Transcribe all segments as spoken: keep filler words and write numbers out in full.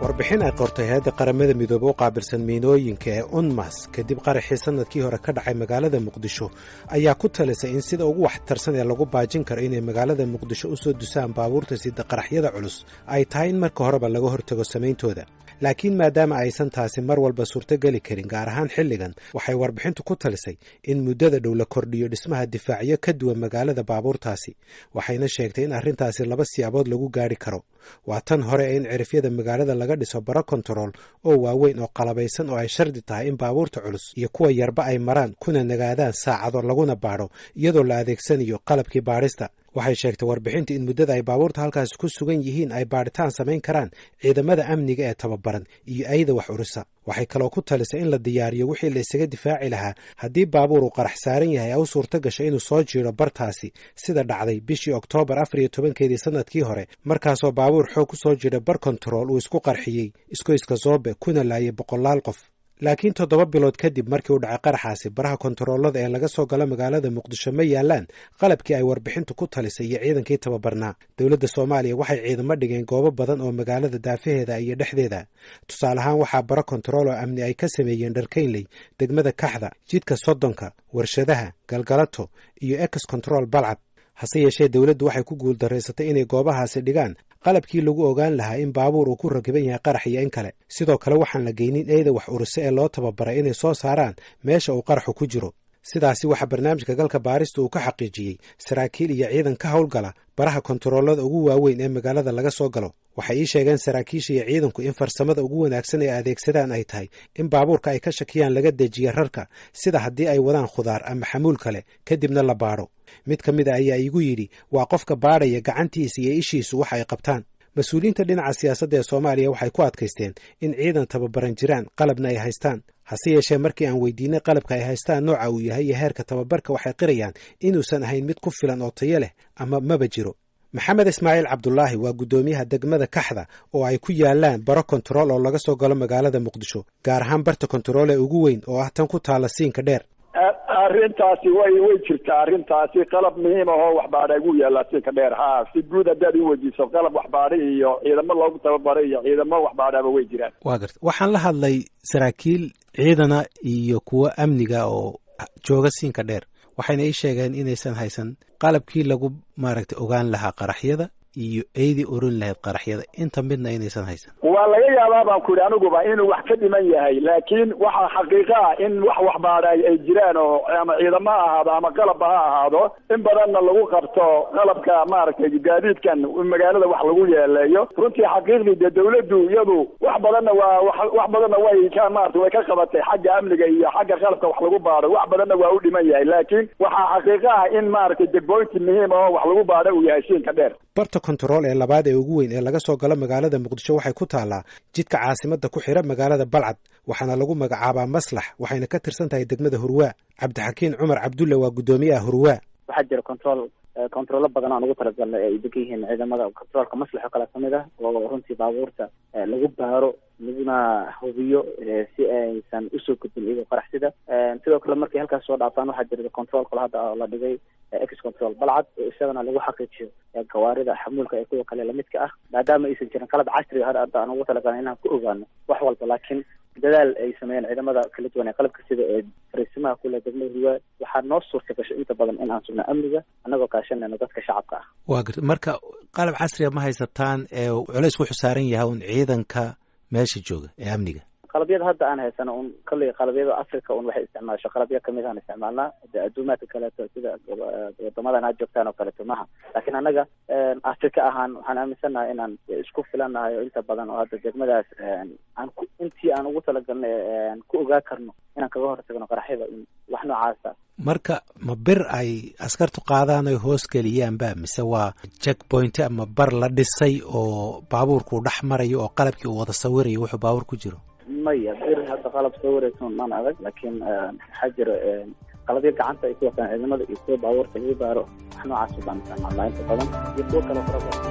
warbixin ay qortay hay'adda qaramada midoobe u qaabilsan miinooyinka ee unmas kadib qaraxii sanadkii hore ka dhacay magaalada muqdisho ayaa ku talisay in sida ugu waxtarsan ee lagu baajin karo inay magaalada muqdisho u soo dusaan baabuurta sida qaraxyada culus ay tahay in marka horeba laga hortago samayntooda laakiin maadaama aysan taasi mar walba suurtogeli karin gaar ahaan xilligan waxay warbixintu ku talisay in muddada dhow la kordhiyo dhismaha difaacyo ka duwan magaalada baabuurtaasi waxayna sheegtay in arrintaasi laba siyaabood lagu gaari karo waa tan hore ee in cirifyada magaalada laga dhiso baro kontarool oo waaweyn oo qalabaysan oo ay shardi tahay in baabuurta culus iyo kuwa yarba ay maraan kuna nagaadaan saacado laguna baadho iyadoo la adeegsanayo qalabkii baadhista waxay sheegtay warbixinta in muddada ay baabuurta halkaasi ku sugan yihiin ay baadhitaan samayn karaan ciidamada amniga ee tababaran iyo ayada wax urisa waxay kaloo ku talisay in la diyaariyo wixii la isaga difaaci lahaa haddii baabuur uu qarax saaran yahay ay u suurto gasho inuu soo jiiro bartaasi sida dhacday bishii oktoobar afar iyo tobankeedii sanadkii hore markaasoo baabuur xoog ku soo jira bar kontarool uu isku qarxiyey iskoyska zoobe kuna laayay boqolaal qof laakiin toddoba bilood kadib markii uu dhacay qaraxaasi baraha kontaroolada ee laga soo galo magaalada muqdisho ma yaalaan qalabkii ay warbixintu ku talisay iyo ciidankii tababarnaa dowladda soomaaliya waxay ciidamo dhigeen goobo badan oo magaalada daafaheeda iyo dhexdeeda tusaale ahaan waxaa baro kontarool oo amni ay ka sameeyeen dharkaynley degmada kaxda jidka soddonka warshadaha galgalato iyo ex control balcad hase yeeshee dowladdu waxay ku guuldarraysatay inay goobahaasi dhigaan qalabkii lagu ogaan lahaa in baabuur uu ku rakiban yahay qarax iyo in kale sidoo kale waxaan la geynin eeda wax uruse ee loo tababaray inay soo saaraan meesha uu qaraxu ku jiro sidaasi waxaa barnaamijka galka baarista uu ka xaqiijiyey saraakiil iyo ciidan ka howlgala baraha kontaroolada ugu waaweyn ee magaalada laga soo galo waxay ii sheegeen saraakiisha iyo ciidanku in farsamada ugu wanaagsan ee adeegsadaan ay tahay in baabuurka ay ka shakiyaan laga dejiya rarka sida haddii ay wadaan khudaar ama xamuul kale kadibna la baadho mid ka mid a ayaa iigu yidhi waa qofka baadhaya gacantiisa iyo ishiisu waxa ay qabtaan mas-uuliyiinta dhinaca siyaasadda ee soomaaliya waxay ku adkaysteen in ciidan tababaran jiraan qalabna ay haystaan hase yeeshee markii aan weydiinay qalabka ay haystaan nooca uu yahay iyo heerka tababarka waxay qirayaan inuusan ahayn mid ku filan oo tayo leh ama maba jiro maxamed ismaaciil cabdulaahi waa guddoomiyaha degmada kaxda oo ay ku yaalaan baro kontarool oo laga soo galo magaalada muqdisho gaar ahaan barta kontarool ee ugu weyn oo ah tan ku taala siinka dheer arrintaasi way way jirtaa arrintaasi qalab muhiim ahoo waxbaadha ugu yaallaa siinka dheer ha si guud haddaad u weydiiso qalab waxbaadha iyo ciidamo loogu tababaray iyo ciidamo waxbaadhaba way jiraan waa garta waxaan la hadlay saraakiil ciidana iyo kuwo amniga oo jooga siinka dheer waxayna ii sheegeen inaysan haysan qalabkii lagu maaragtay ogaan lahaa qaraxyada iyo eydii oran lahayd qaraxyada inta midna inaysan haysan waa laga yaabaa baan ku yidhi aniguba inuu wax ka dhiman yahay laakiin waxaa xaqiiqa ah in wax waxbaadha ay jiraan oo ama ciidamo ha ahaado ama qalabba ha ahaado in badanna lagu qabto qalabka maaragtay gaadiidkan magaalada wax lagu yeeleeyo runtii xaqiiqdii dee dawladdu iyadu wax badanna waa wax badanna way ka maaragtay way ka qabatay xagga amniga iyo xagga qalabka wax lagu baadho wax badanna waa u dhiman yahay laakiin waxaa xaqiiqa ah in maaragtay degboynti muhiim oo wax lagu baadho uu yahay siinka dheer barta kontarool ee labaad ee ugu weyn ee laga soo galo magaalada muqdisho waxay ku taallaa jidka caasimadda ku xidha magaalada balcad waxaana lagu magacaabaa maslax waxayna ka tirsan tahay degmada hurwaa cabdixakiin cumar cabdulle waa guddoomiyaha hurwaa waxaa jira control controllo badan aan ugu talagalnay ay degan yihiin ciidamada controolka maslax oo kale kamid ah oo runtii baabuurta lagu baaro laguna hubiyo si aysan usoo gudbin iyagoo qaraxsida sidoo kale markay halkaas soo dhaaftaan waxaa jira control kale hadda la dhigay ex control balcad isagana lagu xaqiijiyo gawaarida xamuulka ee kuwa kale lamidka ah maadaama aysan jirin qalab casri hadda hadda aan ugu talagalnay inaan ku ogaano wax walba laakiin dadaal ay sameeyeen ciidamada kala duwan ee qalabka sida ee fariisimaha kule degmada hurwaa waxaa noo suurta gashay inta badan in aan sugno amniga annagoo kaashanayno dadka shacabka ah waa garta marka qalab casriga ma haysataan ee culays wuxuu saaran yahay un ciidanka meesha jooga ee amniga qalabyada hadda aan haysano un kalley qalabyada africa un waxay isticmaasho qalabyo kamid aan isticmaalnaa de adduumaadka kaleeto sida wadamadan aad joogtaan oo kaleeto maha laakiin annaga africa ahaan waxaan aaminsannahay inaan isku filannahay oo inta badan oo hadda degmadaas aan ku intii aan ugu talagalnay ku ogaa karno inaan kaga hortagno qaraxyada wax noocaasa marka ma bir ay askartu qaadaan oy hoos geliyaanba mise waa check point ama bar la dhisay oo baabuurkuu dhex marayo oo qalabkii uu wada sawirayo wuxuu baabuur ku jiro maya bir hadda qalab sawiraysa maan adag laakiin waxaa jira qalabyo gacanta ay ku wataan ciidamada iyo kuwa baabuurta lagu baaro wax noocaas baan isticmaalnaa inta badan iyo kuwo kale fara badan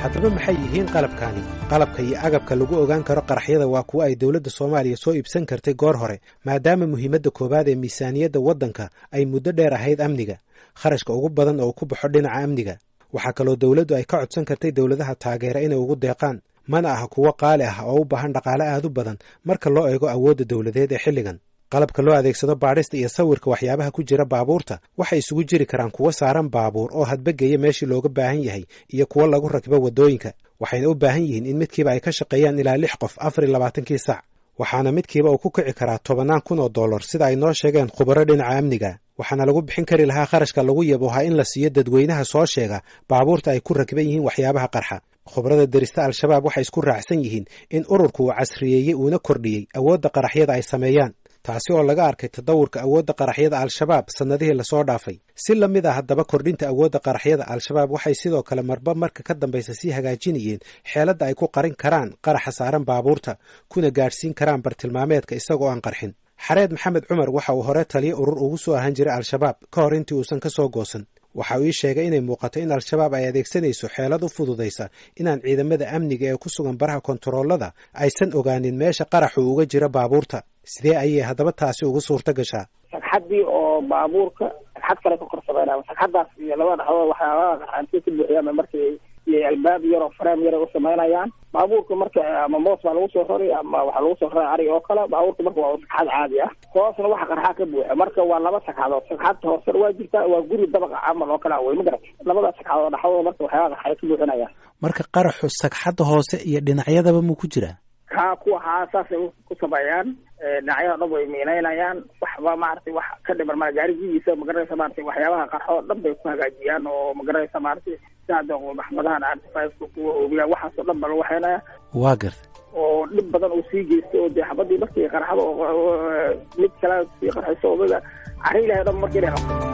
haddaba maxay yihiin qalabkaani qalabka iyo agabka lagu ogaan karo qaraxyada waa kuwa ay dowladda soomaaliya soo iibsan kartay goor hore maadaama muhiimadda koowaad ee miisaaniyadda waddanka ay muddo dheer ahayd amniga kharashka ugu badan oo ku baxo dhinaca amniga waxaa kaloo dowladdu ay ka codsan kartay dowladaha taageera inay ugu deeqaan mana aha kuwo qaali ah oo u baahan dhaqaale aad u badan marka loo eego awoodda dowladeed ee xilligan qalabka loo adeegsado baadhista iyo sawirka waxyaabaha ku jira baabuurta waxay isugu jiri karaan kuwo saaran baabuur oo hadbageeya meeshii looga baahan yahay iyo kuwo lagu rakibo waddooyinka waxayna u baahan yihiin in midkiiba ay ka shaqeeyaan ilaa lix qof afar iyo labaatankii sac waxaana midkiiba uu ku kici karaa tobannaan kun oo dollar sida ay noo sheegeen khubaro dhinaca amniga waxaana lagu bixin kari lahaa kharashka lagu yaboohaa in la siiyo dadweynaha soo sheega baabuurta ay ku rakiban yihiin waxyaabaha qarxa khubarada derista al-shabaab waxay isku raacsan yihiin in ururku uu casriyeeyey uuna kordhiyey awoodda qaraxyada ay sameeyaan taasi oo laga arkay tadawurka awoodda qaraxyada al-shabaab sannadihii lasoo dhaafay si la mid ah haddaba kordhinta awoodda qaraxyada al-shabaab waxay sidoo kale marba marka ka dambaysa sii hagaajinayeen xeeladda ay ku qarin karaan qaraxa saaran baabuurta kuna gaadhsiin karaan bartilmaameedka isagoo aan qarxin xareed maxamed cumar waxa uu hore taliyo urur ugu soo ahaan jiray al-shabaab ka hor intii uusan ka soo goosan waxa uu ii sheegay inay muuqato in al-shabaab ay adeegsanayso xeelad u fududaysa inaan ciidamada amniga ee ku sugan baraha kontaroolada aysan ogaanin meesha qaraxu uga jira baabuurta sidee ayay haddaba taasi ugu suurto gashaa sagxaddii oo baabuurka sagxad kale ka korsameynaya sagxaddaas iyo labada dhexdood waxyaabaha qarxaantiya ka buuxiyaan markii iyo albaab yar oo fareem yar u samaynayaan baabuurka marka ama moos baa lagu soo rari ama waxaa lagu soo rari ari oo kale baabuurka marka waa sagxad caadi ah hoosna waxa qarxaa ka buuxa marka waa laba sagxadood sagxadta hoose waa jirtaa waa guri dabaqa camal oo kale wey ma garat labada sagxadood dhexdooda marka waxyaabaha qarxay ka buuxinayaan marka qaraxu sagxadda hoose iyo dhinacyadaba muu ku jiraa ha kuwa haa saasay ku sameeyaan dhinacyada dhan way miinaynayaan waxba maaragtay wax ka dhiman ma gaarigiisa magaranaysa maaragtay waxyaabaha qarxo dhan bay ku hagaajiyaan oo magaranaysa maaragtay saada maxmadahan artifaceka kuwa oobiya waxaasoo dhan ba lagu waxeynaya waa garta oo dhib badan uu sii geystay oo dee xabadii markii qarxada mid kale sii qarxayso odaga cari ilahay dhan markii inay qabto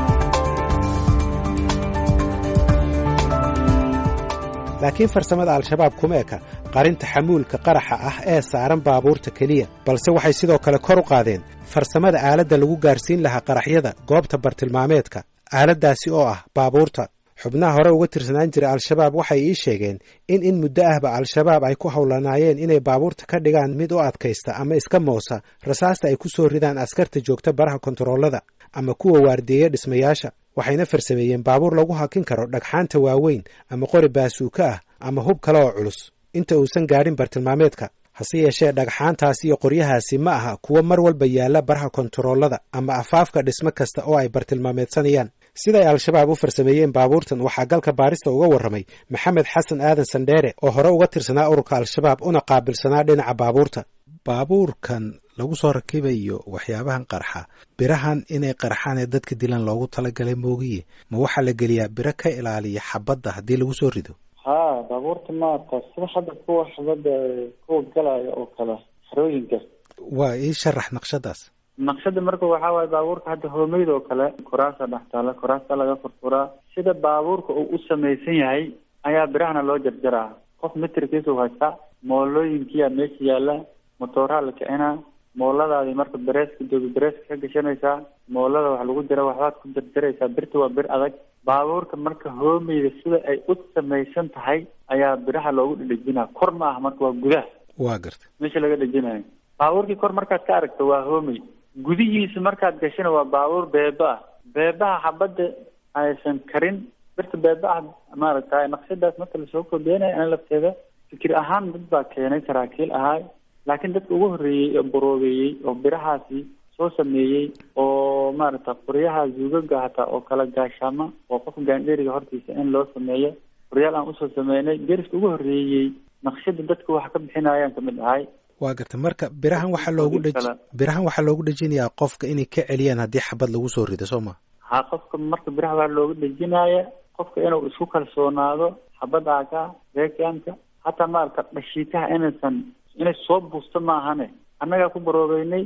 laakiin farsamada al-shabaab kuma eka qarinta xamuulka qaraxa ah ee saaran baabuurta keliya balse waxay sidoo kale kor u qaadeen farsamada aaladda lagu gaarsiin lahaa qaraxyada goobta bartilmaameedka aaladdaasi oo ah baabuurta xubnaha hore uga tirsanaan jiray al-shabaab waxay ii sheegeen in in muddo ahba al-shabaab ay ku howlanaayeen inay baabuurta ka dhigaan mid u adkaysta ama iska moosa rasaasta ay ku soo ridaan askarta joogta baraha kontaroolada ama kuwa waardeeya dhismayaasha waxayna farsameeyeen baabuur lagu hakin karo dhagxaanta waaweyn ama qori baasuuka ah ama hub kale oo culus inta uusan gaadhin bartilmaameedka hase yeeshee dhagxaantaasi iyo qoryahaasi ma aha kuwo mar walba yaalla baraha kontaroolada ama afaafka dhismo kasta oo ay bartilmaameedsanayaan siday al-shabaab u farsameeyeen baabuurtan waxaa galka baarista uga warramay maxamed xasan aadan sandheere oo hore uga tirsanaa ururka al-shabaab una qaabilsanaa dhinaca baabuurta baabuurkan lagu soo rakibayo waxyaabahan qarxa birahan inay qarxaan ee dadka dilan loogu talagalay moogiye ma waxaa la geliyaa biro ka ilaaliya xabadda haddii lagu soo rido ha baabuurta maarata sida hadda kuwa xabadda kuwa galaya oo kale xerooyinka waa ii sharax naqshadaas naqshada marka waxaa waaye baabuurka hadda hoomeyda oo kale koraasa dhex taala koraasta laga furfuraa sida baabuurka uu u samaysan yahay ayaa birahana loo jarjaraa qof mitirkiisa u haystaa moolooyinkiyaa meesha yaalla motooraha la kicinaa mooladaadi marka bereeska jooga bereeska ka gashanaysaa moolada wax lagu jira waxbaad ku jarjaraysaa birta waa bir adag baabuurka marka hoomeyda sida ay u samaysan tahay ayaa biraha loogu dhedhejinaa kor ma ah marka waa gudaha waa garta meesha laga dhejinayo baabuurkii kor markaad ka aragto waa hoomey gudihiisa markaad gashana waa baabuur beeba ah beebaha xabadda aysan karin birta beeba ah maaragtay naqshadaas marka lasoo kordheenaya ana lafteeda fikir ahaan dad baa keenay saraakiil ahaa laakiin dadka ugu horreeyey oo boroobeeyey oo birahaasi soo sameeyey oo maaragta qoryaha zuugaga hataa oo kala gaashaama oo qofka gaandheeriga hortiisa in loo sameeyo qoryaal aan usoo sameynay deriska ugu horreeyey naqshada dadka wax ka bixinayaan kamid ahay waa garta marka birahan waxaa loogu dheji birahan waxaa loogu dhejinayaa qofka inay ka celiyaan haddii xabad lagu soo rido soo ma ha qofka marka biraha waa loogu dhejinaya qofka inuu isku kalsoonaado xabad aaka reekanka hataa maaragta dhashiitaha inaysan inay soo buusto maahane annagaa ku baroobeynay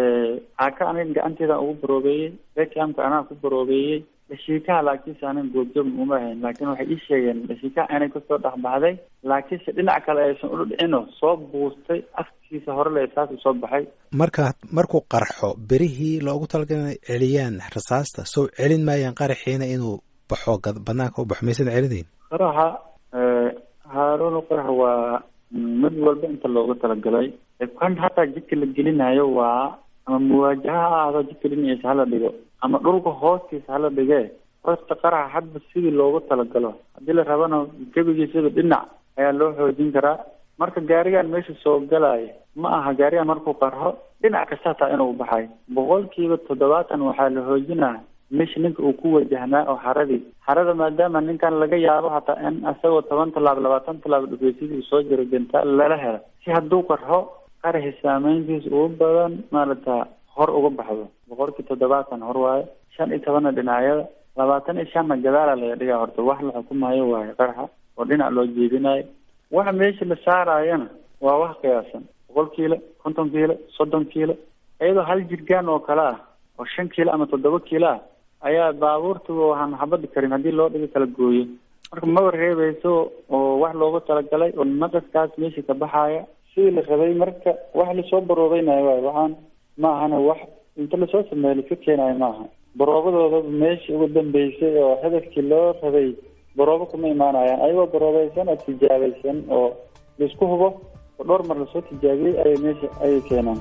aaka aniga gacanteeda ugu baroobeeyey reekanka anaa ku baroobeeyey dhashiikaha laakiinse anan goobjoogn uma ahayn laakiin waxay ii sheegeen dhashiikaha inay kasoo dhexbaxday laakiinse dhinac kale aysan ula dhicino soo buustay afkiisa hore le saasuu soo baxay marka markuu qarxo berihii loogu talagalay inay celiyaan rasaasta soo celin maayaan qaraxiina inuu baxo banaanka u baxo maysan celinayn qaraxa haaruun qarax waa mid walba inta loogu talagalay kan hataa jidka la gelinayo waa ama muwaajaha ha ahaado jidka dhinaciisa hala dhigo ama dhulka hoostiisa hala dhigee horta qaraxa hadba sidii loogu talagalo haddii la rabana gebigiisaba dhinac ayaa loo xoojin karaa marka gaarigan meesha soo galaya ma aha gaarigan markuu qarxo dhinac kasta hataa inuu baxay boqolkiiba toddobaatan waxaa la xoojinaa meesha ninka uu ku wajahnaa oo xaradii xarada maadaama ninkan laga yaabo hataa in isagoo toban tallaab labaatan tallaab dhufeysidii uu soo jiro dentaal lala helo si hadduu qarxo qaraxi saameyntiisa ugu badan maarata hor uga baxdo boqolkii toddobaatan hor waaye shan iyo tobanna dhinacyada labaatan iyo shanna gadaala laga dhigaa horta wax la xukumayo waaye qaraxa oo dhinac loo jeedinayo waxa meesha la saarayana waa wax qiyaasan boqol kiilo konton kiilo soddon kiilo iyadoo hal jirgaan oo kale ah oo shan kiilo ama toddoba kiilo ah ayaa baabuurta waxaan xabadi karin haddii loo dhigo kala gooyo marka maba reebayso oo wax loogu talagalay oo naqaskaas meesha ka baxaya sidii la rabay marka wax lasoo baroobaynayo waayo waxaan ma ahana wax inta lasoo sameeyo laska keenayo maaha baroobadooda meeshii ugu dambeysay oo hadafkii loo rabay baroobo kuma imaanayaan ayagoo baroobaysan oo tijaabaysan oo laisku hubo oo dhowr mar lasoo tijaabiyey ayay meesha ayay keenaan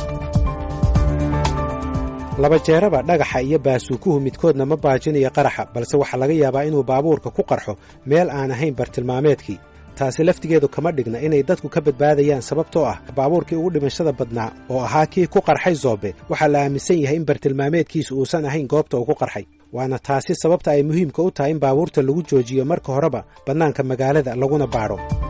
laba jeeraba dhagaxa iyo baasuukuhu midkoodna ma baajinayo qaraxa balse waxaa laga yaabaa inuu baabuurka ku qarxo meel aan ahayn bartilmaameedkii taasi laftigeedu kama dhigna inay dadku ka badbaadayaan sababtoo ah baabuurkii ugu dhimashada badnaa oo ahaa kii ku qarxay Zoobe waxaa la aaminsan yahay in bartilmaameedkiisu uusan ahayn goobta uu ku qarxay waana taasi sababta ay muhiimka u tahay in baabuurta lagu joojiyo marka horeba bannaanka magaalada laguna baadho